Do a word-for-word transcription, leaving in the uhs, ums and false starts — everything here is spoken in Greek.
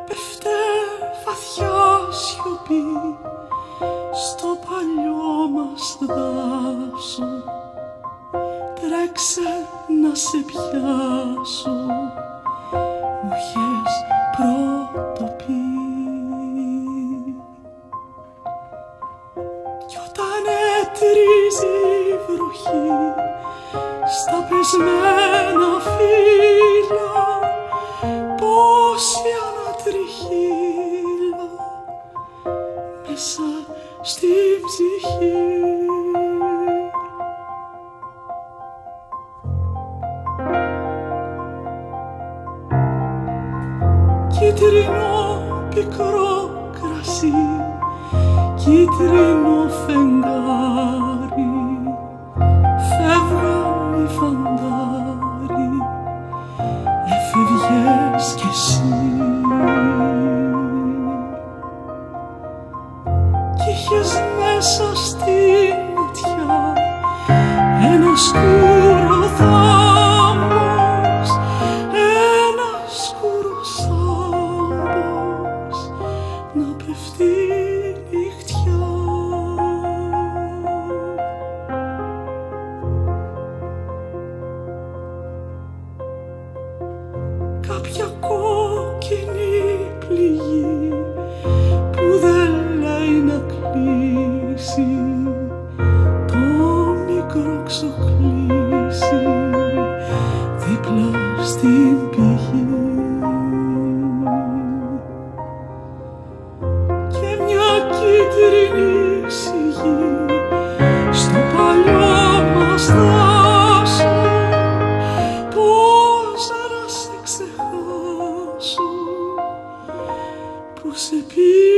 Epefte Vathia Siope στο παλιό μας δάσο, τρέξε να σε πιάσω, μου είχες πρώτο πει. Κι όταν έτριζε η βροχή στα πεσμένα φύλλα, πόση ανατριχύλα μέσα στη ψυχή. Κίτρινο πικρό κρασί, κίτρινο φεγγάρι, φεύγαν οι φαντάροι, έφευγες κι εσύ. Κι είχες μέσα στη ματιά ένα σκούρο θάμπος, ένα σκούρο σάμπος να πέφτει νυχτιά. Κάποια κόκκινη πληγή που δεν λέει να κλείσει, το μικρό ξοκλήσει δίπλα στην πηγή. Και μια κίτρινη σιγή στο παλιό μας δάσο, πώς να σε ξεχάσω που σε πει.